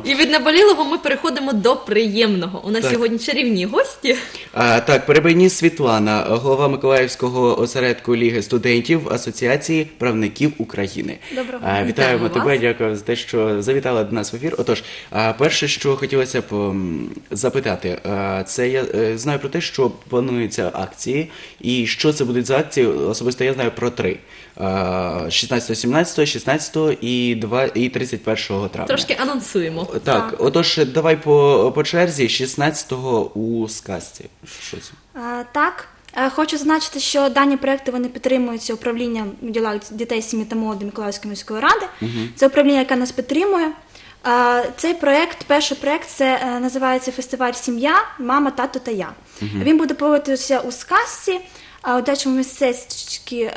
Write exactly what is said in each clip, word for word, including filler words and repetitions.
І від наболілого ми переходимо до приємного. У нас Так. сьогодні чарівні гості. А, так, Перебийніс Світлана, голова Миколаївського осередку Ліги студентів Асоціації правників України. Доброго А, дня. вітаємо Вітаємо тебе, вас. дякую за те, що завітала до нас в ефір. Отож, а, перше, що хотілося б м, запитати, а, це я е, знаю про те, що плануються акції, і що це будуть за акції, особисто я знаю про три. А, шістнадцятого, сімнадцятого, шістнадцятого і два- і тридцять першого травня. Трошки анонсуємо. Так, Так. отож, давай по, по черзі, шістнадцятого у сказці. Що це? Е, Так, Е, хочу зазначити, що дані проекти вони підтримуються управлінням у ділах дітей, сім'ї та молоді Миколаївської міської ради. Це управління, яке нас підтримує. Е, Цей проект, перший проект, це е, називається фестиваль «Сім'я, мама, тато та я». Він буде проводитися у сказці, е, у дитячому містечку. Е,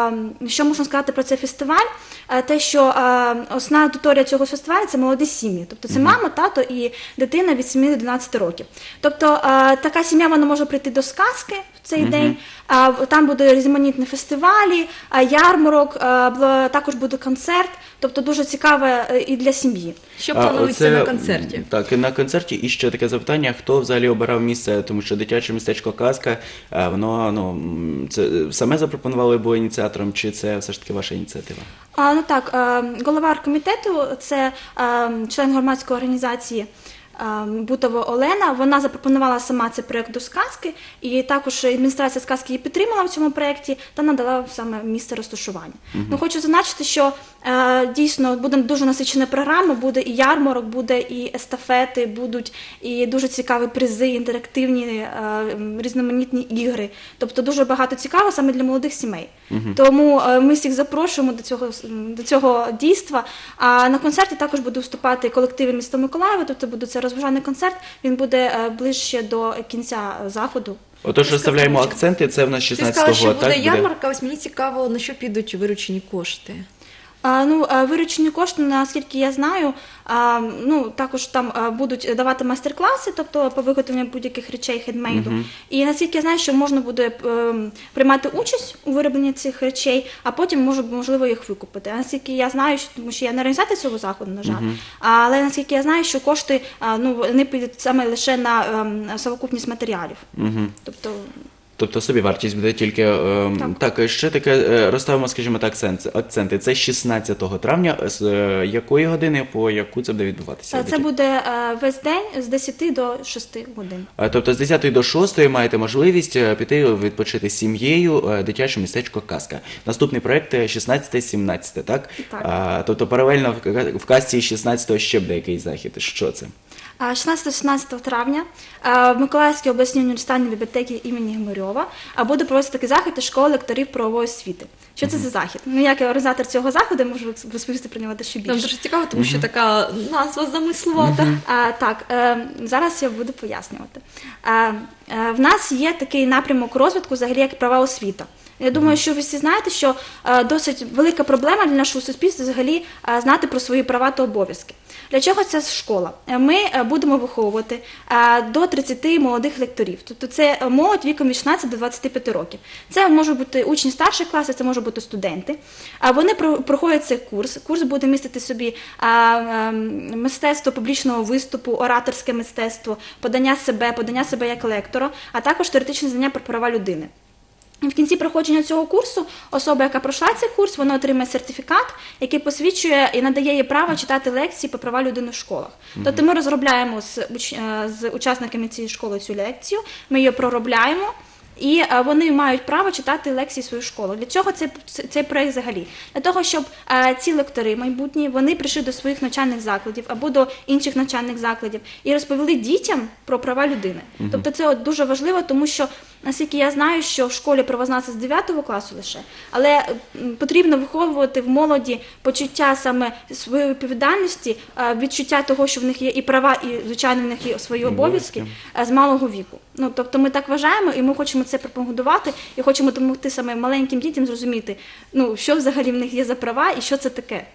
Що можна сказати про цей фестиваль? Е, Те, що е, основна аудиторія цього фестивалю – це молоді сім'ї. Тобто це мама, тато і дитина від семи до дванадцяти років. Тобто е, така сім'я вона може прийти до сказки в цей день. А там буде різноманітні фестивалі, а, ярмарок, а, бл- також буде концерт. Тобто дуже цікаве е, і для сім'ї. Що А, планується оце, на концерті? Так, на концерті. І ще таке запитання, хто взагалі обирав місце, тому що дитяче містечко «Казка», е, воно, ну, м, це саме запропонували, було ініціатором, чи це все ж таки ваша ініціатива? А, ну так, е, голова оргкомітету – це е, член громадської організації е, Бутова Олена. Вона запропонувала сама цей проєкт до сказки, і також адміністрація сказки її підтримала в цьому проєкті та надала саме місце розташування. Ну, хочу зазначити, що е, дійсно буде дуже насичена програма, буде і ярмарок, буде і естафети, будуть і дуже цікаві призи, інтерактивні, е, різноманітні ігри. Тобто дуже багато цікавого саме для молодих сімей. Тому е, ми всіх запрошуємо до цього, до цього дійства. А на концерті також буде виступати колективи міста Миколаєва, тобто буде це розважальний концерт, він буде е, ближче до кінця заходу. Отож, розставляємо акценти, це в нас Ти сказала, шістнадцятого, що буде так? ярмарка, ось мені цікаво, на що підуть виручені кошти. А, ну, а, виручені кошти, наскільки я знаю, а, ну, також там а, будуть давати майстер-класи, тобто по виготовленню будь-яких речей хендмейду. І наскільки я знаю, що можна буде е, приймати участь у виробленні цих речей, а потім може, можливо їх викупити. А наскільки я знаю, що, тому що я не організатор цього заходу, на жаль, але наскільки я знаю, що кошти а, ну, вони підуть саме лише на е, совокупність матеріалів. Тобто, Тобто собівартість буде тільки... Е, так. так, ще таке, е, розставимо, скажімо так, акцент- акценти. Це шістнадцятого травня, з е, якої години по яку це буде відбуватися? це буде е, весь день з десяти до шести годин. Е, Тобто з десятої до шостої маєте можливість е, піти відпочити з сім'єю, е, дитяче містечко «Казка». Наступний проєкт е, шістнадцяте сімнадцяте, так? Так. А, тобто паралельно в- в «Казці» шістнадцятого ще буде якийсь захід. Що це? шістнадцятого-шістнадцятого травня в Миколаївській обласній університетській бібліотеці імені Гмирьова буде проводитися такий захід із школи лекторів правової освіти. Що це за захід? Ну, як організатор цього заходу, можу розповісти про нього дещо більше. Нам дуже цікаво, тому що така назва замисловата. А, так, е, зараз я буду пояснювати. Е, е, в нас є такий напрямок розвитку, взагалі, як права освіта. Я думаю, що ви всі знаєте, що е, досить велика проблема для нашого суспільства взагалі е, знати про свої права та обов'язки. Для чого ця школа? Е, Ми е, будемо виховувати е, до тридцяти молодих лекторів. Тобто це молодь віком від шістнадцяти до двадцяти п'яти років. Це можуть бути учні старших класів, це можуть бути студенти. А вони про- проходять цей курс. Курс буде містити собі е, е, мистецтво публічного виступу, ораторське мистецтво, подання себе, подання себе як лектора, а також теоретичне знання про права людини. І в кінці проходження цього курсу особа, яка пройшла цей курс, вона отримає сертифікат, який посвідчує і надає їй право читати лекції про права людини в школах. Тобто ми розробляємо з, уч- е, з учасниками цієї школи цю лекцію, ми її проробляємо, і е, вони мають право читати лекції свою школу. Для чого цей, цей проєкт взагалі? Для того, щоб е, ці лектори майбутні, вони прийшли до своїх навчальних закладів або до інших навчальних закладів і розповіли дітям про права людини. Тобто це от дуже важливо, тому що, наскільки я знаю, що в школі правознавства з дев'ятого класу лише, але м, потрібно виховувати в молоді почуття саме своєї відповідальності, е, відчуття того, що в них є і права, і, звичайно, в них є свої обов'язки е, з малого віку. Ну, тобто ми так вважаємо, і ми хочемо це пропагандувати, і хочемо допомогти саме маленьким дітям зрозуміти, ну, що взагалі в них є за права і що це таке.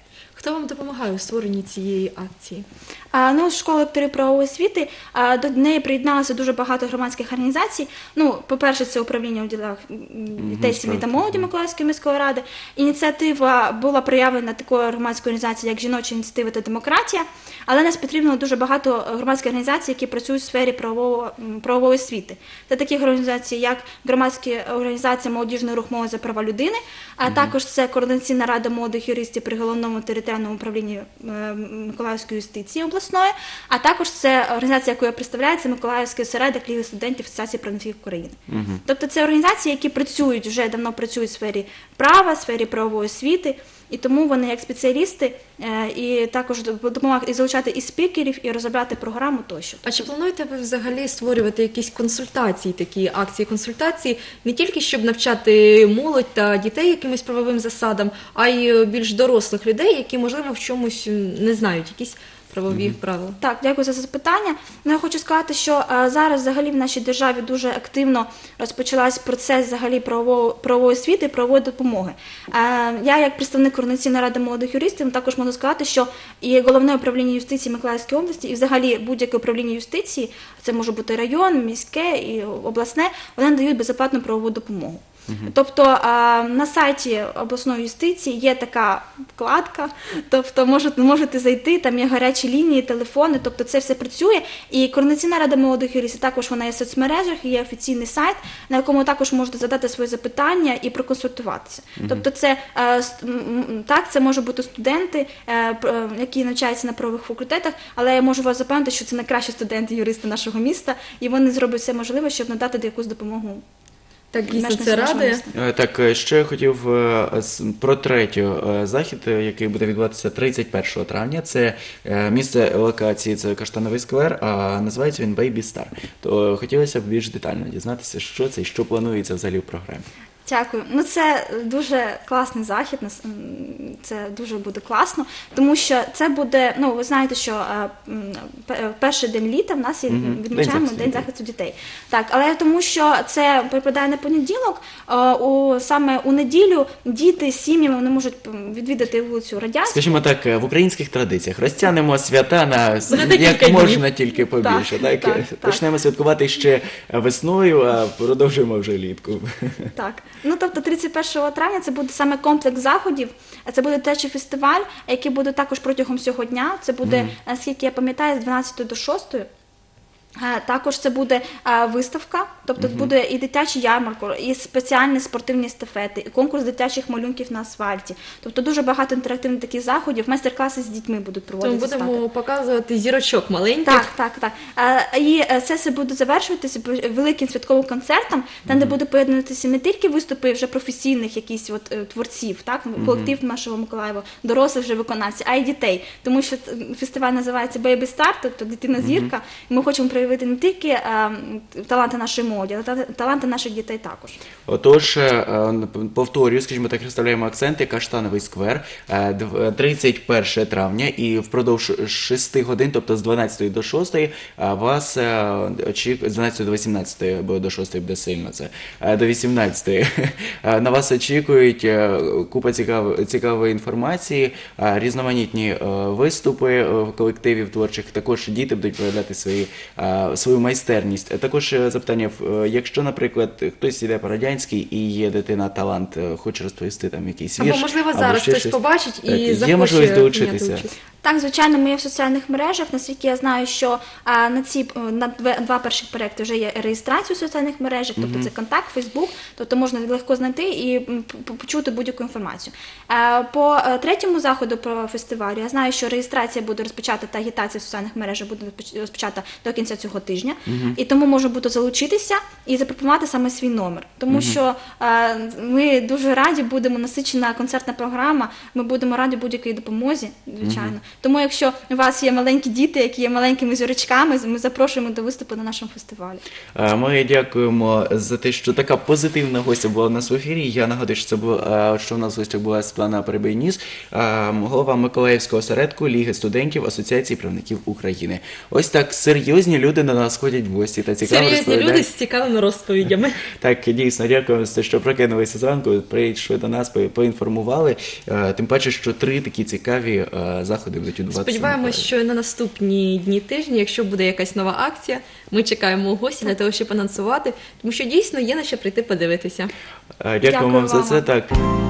Хто вам допомагає у створенні цієї акції? А, ну, школа лекторів правової освіти, а, до неї приєдналося дуже багато громадських організацій. Ну, по-перше, це управління у ділах м, дітей, сім'ї та молоді Миколаївської міської ради. Ініціатива була проявлена такою громадською організацією, як «Жіноча ініціатива та демократія», але нас потрібно дуже багато громадських організацій, які працюють в сфері правового, м, правової освіти. Це такі організації, як громадська організація «Молодіжний рух молодь за права людини», а також це Координаційна рада молодих юристів при головному територіальному управлінні е, Миколаївської юстиції обласної, а також це організація, яку я представляю, це Миколаївський осередок Ліги студентів Асоціації правників України. Тобто це організації, які працюють, вже давно працюють в сфері права, в сфері правової освіти, і тому вони як спеціалісти е, і також допомагають і залучати і спікерів, і розробляти програму тощо. А чи плануєте ви взагалі створювати якісь консультації, такі акції, консультації, не тільки щоб навчати молодь та дітей якимось правовим засадам, а й більш дорослих людей, які, можливо, в чомусь не знають якісь правові правила? Так, дякую за запитання. Ну, я хочу сказати, що е, зараз взагалі в нашій державі дуже активно розпочався процес взагалі правової, правової освіти і правової допомоги. Е, я, як представник Координаційної ради молодих юристів, також можу сказати, що і Головне управління юстиції Миколаївської області, і взагалі будь-яке управління юстиції, це може бути район, міське і обласне, вони надають безоплатну правову допомогу. Тобто а, на сайті обласної юстиції є така вкладка, тобто можете, можете зайти, там є гарячі лінії, телефони, тобто це все працює. І Координаційна рада молодих юристів також вона є в соцмережах, є офіційний сайт, на якому також можете задати свої запитання і проконсультуватися. Mm-hmm. Тобто це а, так, це можуть бути студенти, а, які навчаються на правових факультетах, але я можу вас запевнити, що це найкращі студенти, юристи нашого міста, і вони зроблять все можливе, щоб надати якусь допомогу. Так, дійсно, це радує. Е, Так, е, ще я хотів е, з- про третю е, захід, е, який буде відбуватися тридцять першого травня. Це е, місце локації, це Каштановий сквер, а називається він Baby Star. То е, хотілося б більш детально дізнатися, що це і що планується взагалі в програмі. Дякую. Ну це дуже класний захід. нас- м, Це дуже буде класно, тому що це буде. Ну ви знаєте, що е, м, пе- перший день літа в нас є Мгм. відмічаємо День захисту День дітей. захисту дітей. Так, але тому що це припадає на понеділок. е, У саме у неділю діти з сім'ями вони можуть м, відвідати вулицю Радянську. Скажімо так, е, в українських традиціях розтягнемо свята на с- На декілька як днів. можна тільки побільше. Так, Так, так, так. Почнемо святкувати ще весною, а продовжуємо вже літку. Так, ну тобто тридцять першого травня це буде саме комплекс заходів. Це буде творчий фестиваль, який буде також протягом всього дня. Це буде, наскільки я пам'ятаю, з дванадцятої до шостої. Е, Також це буде е, виставка, тобто буде і дитячий ярмарок, і спеціальні спортивні естафети, і конкурс дитячих малюнків на асфальті. Тобто дуже багато інтерактивних таких заходів, майстер-класи з дітьми будуть Тому проводитися. будемо показувати зірочок маленьких. Так, так, так. Е, І е, це все буде завершуватися великим святковим концертом, там, де буде поєднуватися не тільки виступи вже професійних якісь от е, творців, так, колектив нашого Миколаєва, дорослих вже виконавців, а й дітей. Тому що е, фестиваль називається Baby Star, тобто дитина зірка. І ми хочемо проявити не тільки е, таланти нашої молоді, але та- таланти наших дітей також. Отож, е, е, повторюю, скажімо так, розставляємо акценти. Каштановий сквер, е, дв- тридцять першого травня, і впродовж шести годин, тобто з дванадцятої до шостої, е, вас е, очікує, з дванадцятої до вісімнадцятої, бо до шостої буде сильно це, е, до вісімнадцятої, е, на вас очікують е, купа цікавої, цікавої інформації, е, різноманітні е, виступи е, колективів творчих, також діти будуть проявляти свої, е, свою майстерність. Е, Також е, запитання, е, якщо, наприклад, хтось іде по радянській і є дитина талант, е, хоче розповісти там якийсь вірш, Або, можливо, зараз ще хтось щось. побачить і Так, є захоче можливість прийняти долучитися. участь. Так, звичайно, ми є в соціальних мережах. Наскільки я знаю, що а, на ці е, на две- два перших проекти вже є реєстрація у соціальних мережах, тобто це контакт, Фейсбук, тобто можна легко знайти і м, п- почути будь-яку інформацію. Е, По е, третьому заходу про фестивалю я знаю, що реєстрація буде розпочата та агітація в соціальних мережах буде розпоч- розпочата до кінця цього тижня, і тому можна буде залучитися і запропонувати саме свій номер, тому що е, ми дуже раді будемо насичена концертна програма. Ми будемо раді будь-якій допомозі, звичайно. Тому, якщо у вас є маленькі діти, які є маленькими зірочками, ми запрошуємо до виступу на нашому фестивалі. Е, Ми дякуємо за те, що така позитивна гостя була у нас в ефірі. Я нагадую, що це була, що у нас в гостях була Світлана Перебийніс, голова Миколаївського осередку Ліги студентів Асоціації правників України. Ось так серйозні люди на нас ходять в гості та цікаво Серйозні розповідають. люди з цікавими розповідями. Так, дійсно, дякуємо за те, що прокинулися зранку, прийшли до нас, по- поінформували. Е, Тим паче, що три такі цікаві е, заходи будуть відбуватися. Сподіваємось, що і на наступні дні тижні, якщо буде якась нова акція, ми чекаємо у гості для того, щоб анонсувати, тому що дійсно є на що прийти подивитися. Е, Дякуємо Дякую вам за вам. це. Так.